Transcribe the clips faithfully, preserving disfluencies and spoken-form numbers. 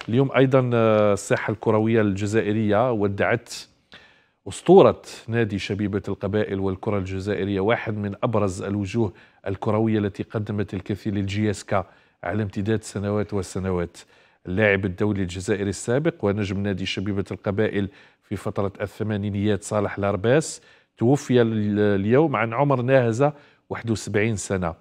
اليوم أيضا الساحة الكروية الجزائرية ودعت أسطورة نادي شبيبة القبائل والكرة الجزائرية، واحد من أبرز الوجوه الكروية التي قدمت الكثير للجياسكا على امتداد سنوات وسنوات. اللاعب الدولي الجزائري السابق ونجم نادي شبيبة القبائل في فترة الثمانينيات صالح لارباس توفي اليوم عن عمر ناهز واحد وسبعين سنة.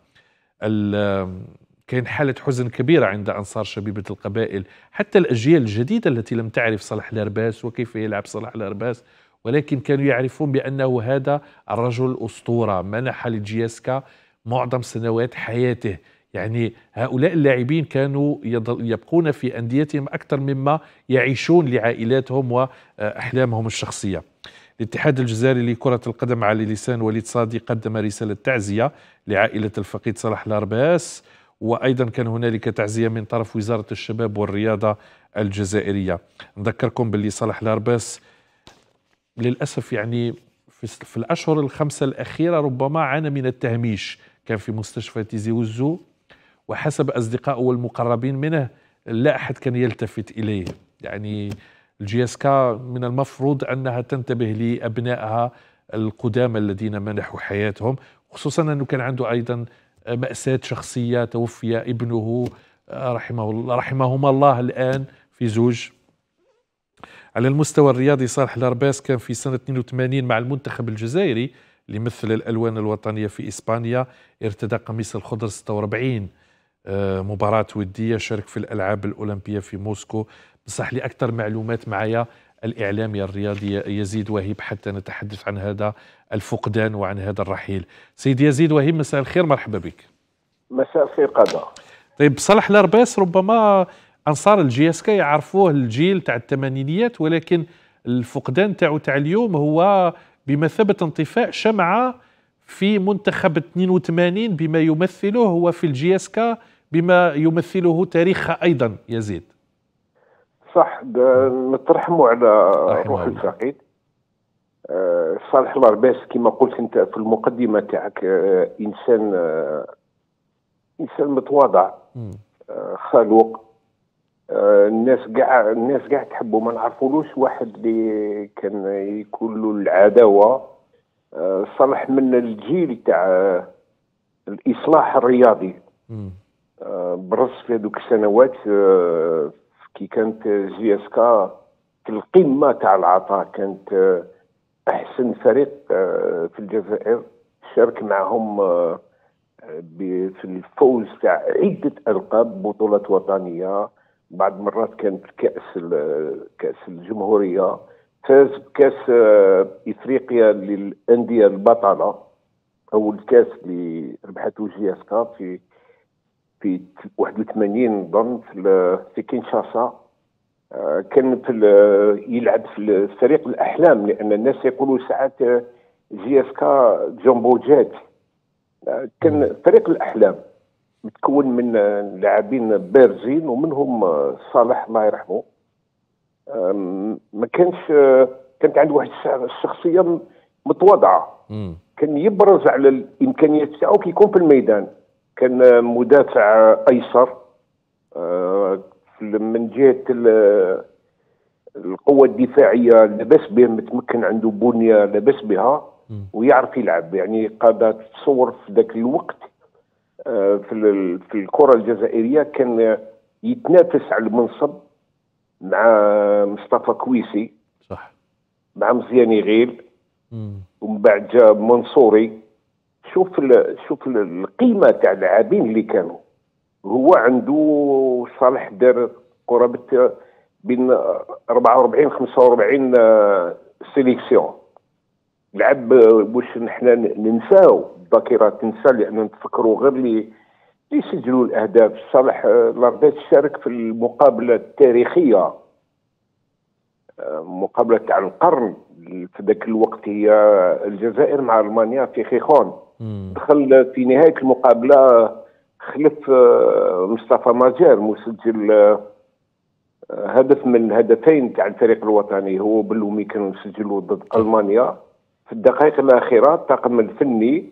كان حالة حزن كبيرة عند أنصار شبيبة القبائل، حتى الأجيال الجديدة التي لم تعرف صالح لارباس وكيف يلعب صالح لارباس، ولكن كانوا يعرفون بأنه هذا الرجل أسطورة منح لجياسكا معظم سنوات حياته. يعني هؤلاء اللاعبين كانوا يبقون في أنديتهم أكثر مما يعيشون لعائلاتهم وأحلامهم الشخصية. الاتحاد الجزائري لكرة القدم على لسان وليد صادي قدم رسالة تعزية لعائلة الفقيد صالح لارباس، وأيضا كان هنالك تعزية من طرف وزارة الشباب والرياضة الجزائرية. نذكركم باللي صالح لارباس للأسف يعني في الأشهر الخمسة الأخيرة ربما عانى من التهميش، كان في مستشفى تيزي وزو، وحسب أصدقائه والمقربين منه لا أحد كان يلتفت إليه. يعني الجياسكا من المفروض أنها تنتبه لأبنائها القدامى الذين منحوا حياتهم، خصوصا أنه كان عنده أيضا مأساة شخصية، توفي ابنه رحمه الله رحمهما الله الآن في زوج. على المستوى الرياضي صالح لارباس كان في سنة اثنين وثمانين مع المنتخب الجزائري اللي مثل الألوان الوطنية في إسبانيا، ارتدى قميص الخضر ستة وأربعين مباراة ودية، شارك في الألعاب الأولمبية في موسكو. بصح لي أكثر معلومات معايا الإعلامي الرياضي يزيد وهيب حتى نتحدث عن هذا الفقدان وعن هذا الرحيل. سيدي يزيد وهيب، مساء الخير، مرحبا بك. مساء الخير قادة. طيب صالح لارباس ربما أنصار الجياسكا يعرفوه الجيل تاع الثمانينيات، ولكن الفقدان تاعو تاع اليوم هو بمثابة انطفاء شمعة في منتخب اثنين وثمانين بما يمثله، هو في الجياسكا بما يمثله تاريخها أيضا. يزيد صح، نترحموا على روح الفقيد. أه صالح لارباس كما قلت انت في المقدمة تاعك، أه انسان أه انسان متواضع، أه خلوق، أه الناس كاع الناس كاع تحبه. ما نعرفولوش واحد اللي كان يكون له العداوة. أه صالح من الجيل تاع الإصلاح الرياضي، أه برز في هذوك السنوات أه كي كانت جياسكا في القمة تاع العطاء، كانت أحسن فريق في الجزائر، شارك معهم في الفوز تاع عدة ألقاب، بطولات وطنية، بعض مرات كانت كأس كأس الجمهورية، فاز بكأس إفريقيا للأندية البطلة، أو الكأس اللي ربحته جياسكا في في واحد وثمانين ظن في كينشاسا. كان في يلعب في فريق الأحلام، لأن الناس يقولوا ساعات جياسكا جامبوجات. كان فريق الأحلام متكون من لاعبين بارزين ومنهم صالح الله يرحمه. ما كانش كانت عنده واحد الشخصية متواضعة، كان يبرز على الإمكانيات تاعو كي يكون في الميدان. كان مدافع أيسر، من جهة القوة الدفاعية لاباس به، متمكن، عنده بنية لاباس بها ويعرف يلعب. يعني قادة تصور في ذاك الوقت في في الكرة الجزائرية كان يتنافس على المنصب مع مصطفى كويسي، صح، مع مزياني غيل، ومن بعد جا منصوري. شوف شوف القيمة تاع اللاعبين اللي كانوا. هو عنده صالح دار قرابة بين أربعة وأربعين خمسة وأربعين سيليكسيون لعب. واش نحنا ننساو، الذاكرة تنسى، لأن نتفكروا غير اللي يسجلوا الأهداف. صالح لارباس شارك في المقابلة التاريخية، مقابلة تاع القرن في ذاك الوقت، هي الجزائر مع ألمانيا في خيخون. دخل في نهاية المقابلة خلف مصطفى ماجر، مسجل هدف من هدفين تاع الفريق الوطني، هو بلومي كانوا يسجلوا ضد ألمانيا في الدقائق الأخيرة. الطاقم الفني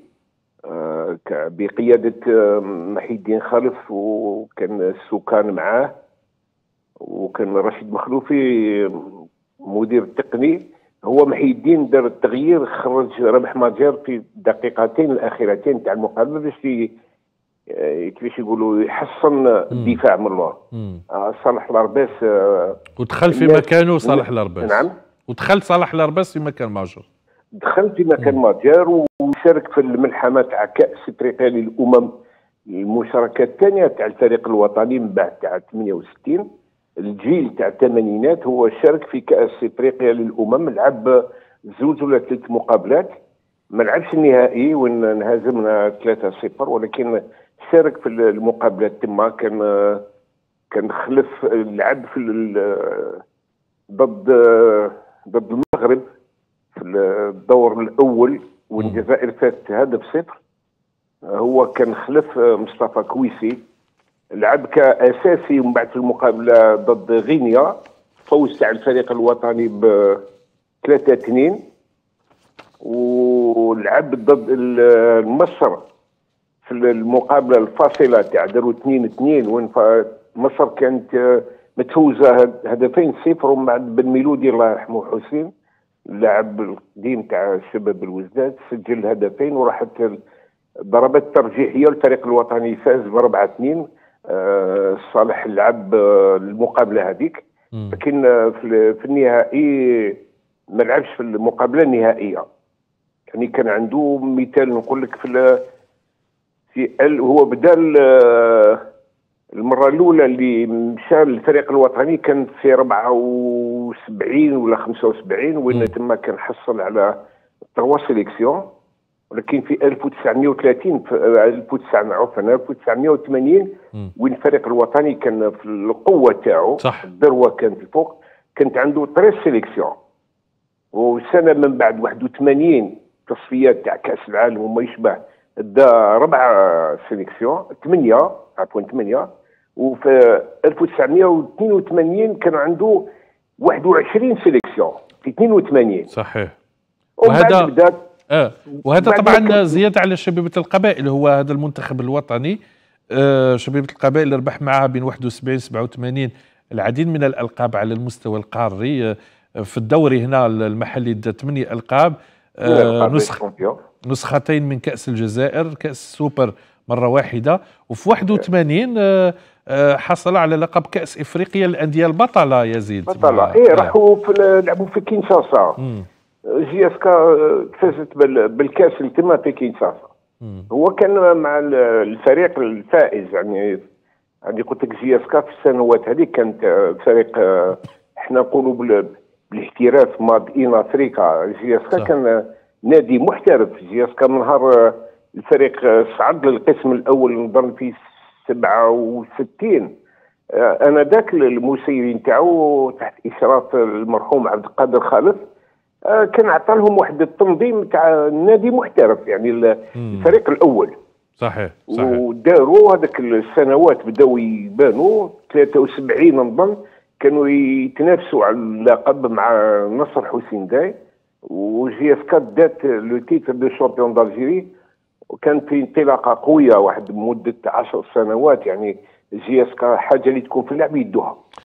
بقيادة محي الدين خلف، وكان السكان معاه، وكان رشيد مخلوفي مدير التقني. هو محي الدين دار التغيير، خرج رابح ماجر في الدقيقتين الاخيرتين تاع المقابله باش كيفاش يقولوا يحسن الدفاع من اللور. آه صالح الارباس آه ودخل في مكانه صالح الارباس. نعم، ودخل صالح الارباس في مكان ماجر. دخل في مكان ماجر وشارك في الملحمه تاع كاس افريقيا للامم، المشاركه الثانيه تاع الفريق الوطني من بعد تاع ثمانية وستين. الجيل تاع الثمانينات هو شارك في كاس افريقيا للامم، لعب زوج ولا ثلاث مقابلات، ما لعبش النهائي وين انهزمنا ثلاثة صفر، ولكن شارك في المقابلات تما. كان كان خلف لعب في ضد ضد المغرب في الدور الاول والجزائر فاتت هدف صفر. هو كان خلف مصطفى كويسي، لعب كاساسي، ومن بعد في المقابله ضد غينيا فوز تاع الفريق الوطني ب ثلاثة اثنين، ولعب ضد مصر في المقابله الفاصله تاع داروا اثنين اثنين، وين مصر كانت متفوزه هدفين صفر، ومن بعد بن ميلودي الله يرحمه حسين اللاعب القديم تاع الشباب الوزداد سجل هدفين، وراحت ضربات ترجيحيه الفريق الوطني فاز ب أربعة اثنين. آه صالح لعب المقابله هذيك، لكن في, في النهائي ما لعبش في المقابله النهائيه. يعني كان عنده مثال نقول لك في في هو بدا المره الاولى اللي مشى للفريق الوطني كان في أربعة وسبعين ولا خمسة وسبعين، وين تما كان حصل على تروا سيليكسيون. ولكن في ألف وتسعمائة وثلاثين في ألف وتسعمائة عفوا ألف وتسعمائة وثمانين وين الفريق الوطني كان في القوه تاعو، الذروه كانت الفوق، كانت عنده ثلاث سيليكسيون. وسنه من بعد واحد وثمانين تصفيات تاع كاس العالم وما يشبه دا ربع سيليكسيون ثمانيه عفوا ثمانيه. وفي ألف وتسعمائة واثنين وثمانين كان عنده واحد وعشرين سيليكسيون في اثنين وثمانين. صحيح. وهذا بدات اه وهذا طبعا زياده على شبيبه القبائل. هو هذا المنتخب الوطني آه شبيبه القبائل ربح معها بين واحد وسبعين سبعة وثمانين العديد من الالقاب على المستوى القاري. آه في الدوري هنا المحلي دا ثمانية القاب، آه نسخ نسختين من كاس الجزائر، كاس السوبر مره واحده، وفي واحد وثمانين آه آه حصل على لقب كاس افريقيا للانديه البطله. يزيد بطله ايه راحوا في لعبوا في كينشاسا. جي اس كا فازت بالكاس اللي تما في كينشاسا. هو كان مع الفريق الفائز، يعني يعني قلت لك جي اس كا في السنوات هذه كانت فريق احنا نقولوا بالاحتراف ماد ان افريقيا. جي اس كا كان نادي محترف. جي اس كا من نهار الفريق صعد للقسم الاول نظن في سبعة وستين، انا ذاك المسيرين تاعو تحت اشراف المرحوم عبد القادر خالف كان عطى لهم واحد التنظيم تاع نادي محترف، يعني الفريق الاول. صحيح صحيح. وداروا هذاك السنوات بداوا يبانوا ثلاثة وسبعين نظن كانوا يتنافسوا على اللقب مع نصر حسين داي، وجي اس كا دات لو تيتر دو شامبيون دالجيري، وكان في انطلاقه قويه واحد مده عشر سنوات. يعني جي اس كا حاجه اللي تكون في اللعب يدوها.